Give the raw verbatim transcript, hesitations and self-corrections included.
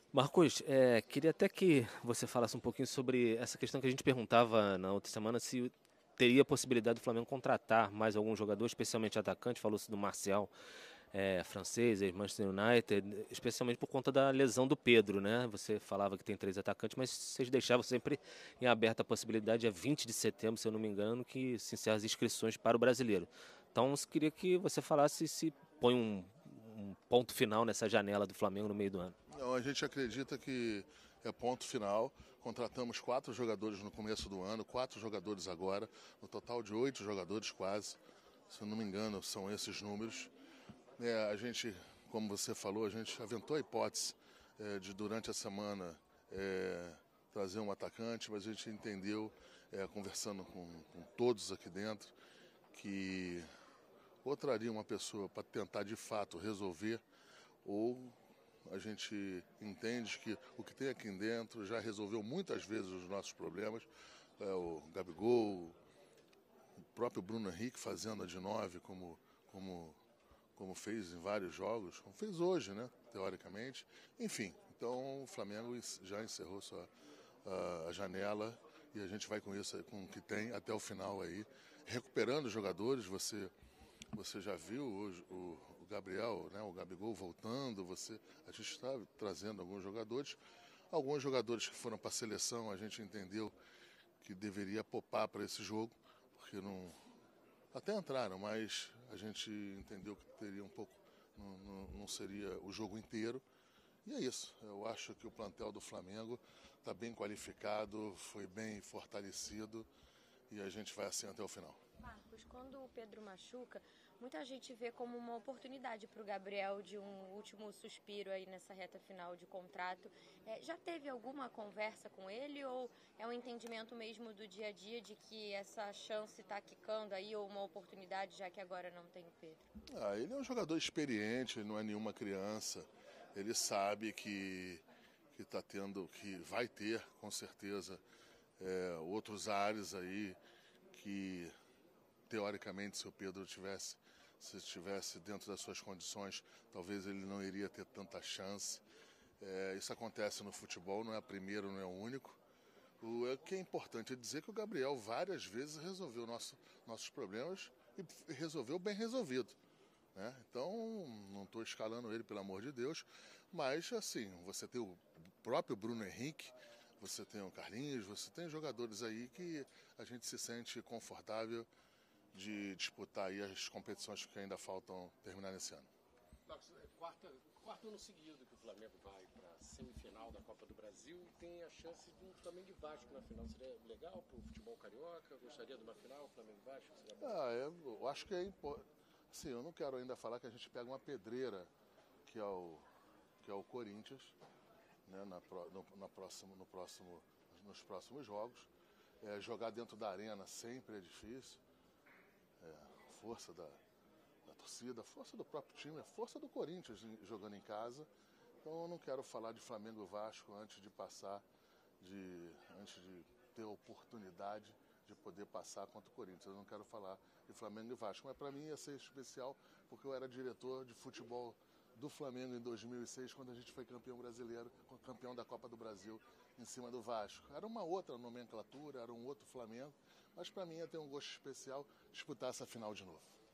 Marcos, é, queria até que você falasse um pouquinho sobre essa questão que a gente perguntava na outra semana, se teria a possibilidade do Flamengo contratar mais algum jogador, especialmente atacante, falou-se do Marcial, é, francês, ex-Manchester United, especialmente por conta da lesão do Pedro, né? Você falava que tem três atacantes, mas vocês deixavam sempre em aberta a possibilidade, é vinte de setembro, se eu não me engano, que se encerram as inscrições para o Brasileiro. Então, eu queria que você falasse se põe um, um ponto final nessa janela do Flamengo no meio do ano. Não, a gente acredita que é ponto final. Contratamos quatro jogadores no começo do ano, quatro jogadores agora, no total de oito jogadores quase. Se eu não me engano, são esses números. É, a gente, como você falou, a gente aventou a hipótese é, de durante a semana é, trazer um atacante, mas a gente entendeu, é, conversando com, com todos aqui dentro, que ou traria uma pessoa para tentar de fato resolver, ou a gente entende que o que tem aqui dentro já resolveu muitas vezes os nossos problemas. É, o Gabigol, o próprio Bruno Henrique fazendo a de nove, como, como, como fez em vários jogos, como fez hoje, né, teoricamente. Enfim, então o Flamengo já encerrou sua, a, a janela e a gente vai com isso, com o que tem até o final aí. Recuperando os jogadores, você, você já viu hoje o, o Gabriel, né, o Gabigol voltando, você, a gente está trazendo alguns jogadores. Alguns jogadores que foram para a seleção, a gente entendeu que deveria poupar para esse jogo, porque não. Até entraram, mas a gente entendeu que teria um pouco. Não, não, não seria o jogo inteiro. E é isso. Eu acho que o plantel do Flamengo está bem qualificado, foi bem fortalecido e a gente vai assim até o final. Marcos, quando o Pedro machuca, muita gente vê como uma oportunidade para o Gabriel de um último suspiro aí nessa reta final de contrato. É, já teve alguma conversa com ele ou é um entendimento mesmo do dia a dia de que essa chance está quicando aí ou uma oportunidade já que agora não tem o Pedro? Ah, ele é um jogador experiente, ele não é nenhuma criança. Ele sabe que que está tendo, que vai ter com certeza é, outros ares aí que teoricamente, se o Pedro tivesse, se estivesse dentro das suas condições, talvez ele não iria ter tanta chance. É, isso acontece no futebol, não é o primeiro, não é o único. O que é importante é dizer que o Gabriel várias vezes resolveu nosso, nossos problemas e resolveu bem resolvido. Né? Então, não estou escalando ele, pelo amor de Deus, mas assim, você tem o próprio Bruno Henrique, você tem o Carlinhos, você tem jogadores aí que a gente se sente confortável de disputar aí as competições que ainda faltam terminar nesse ano. Marcos, é quarta, quarto ano seguido que o Flamengo vai para a semifinal da Copa do Brasil e tem a chance de um Flamengo e Vasco na final. Seria legal para o futebol carioca? Gostaria de uma final, Flamengo e Vasco? Seria bom? Ah, eu, eu acho que é importante. Sim, eu não quero ainda falar que a gente pega uma pedreira, que é o, que é o Corinthians, né, na, no, na próximo, no próximo, nos próximos jogos. É, jogar dentro da arena sempre é difícil. É, força da, da torcida, força do próprio time, a força do Corinthians jogando em casa. Então eu não quero falar de Flamengo e Vasco antes de passar, de, antes de ter a oportunidade de poder passar contra o Corinthians. Eu não quero falar de Flamengo e Vasco, mas para mim ia ser especial porque eu era diretor de futebol do Flamengo em dois mil e seis, quando a gente foi campeão brasileiro, campeão da Copa do Brasil em cima do Vasco. Era uma outra nomenclatura, era um outro Flamengo, mas para mim ia ter um gosto especial disputar essa final de novo.